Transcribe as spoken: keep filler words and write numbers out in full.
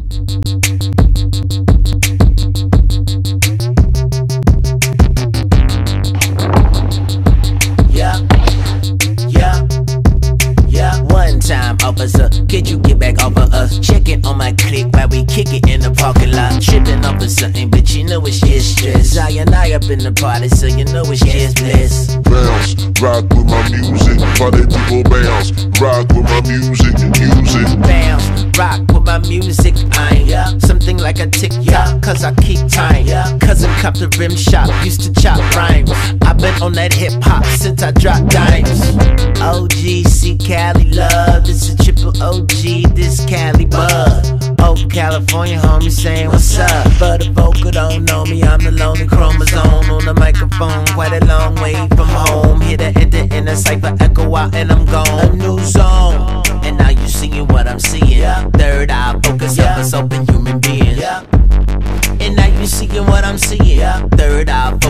Officer, could you get back off of us? Checking on my click while we kick it in the parking lot. Tripping off of something, but you know it's just stress. I and I up in the party, so you know it's just bliss. Bounce, rock with my music, party people bounce. Rock with my music, music. Bounce, rock with my music. I'm yeah. something like a tick-tock, cause I keep time. Yeah. Cousin copped the rim shop, used to chop rhymes. I've been on that hip-hop since I dropped dimes. O G C Cali love, this is triple O G, this Cali bud. Oh, California homie saying what's up, but the vocal don't know me, I'm the lonely chromosome on the microphone, quite a long way from home. Here to enter in a cypher, echo out and I'm gone. A new zone, and now you seeing what I'm seeing. Yeah. Third eye focus, yeah. Up us open human beings. Yeah. And now you seeing what I'm seeing. Yeah. Third eye focus.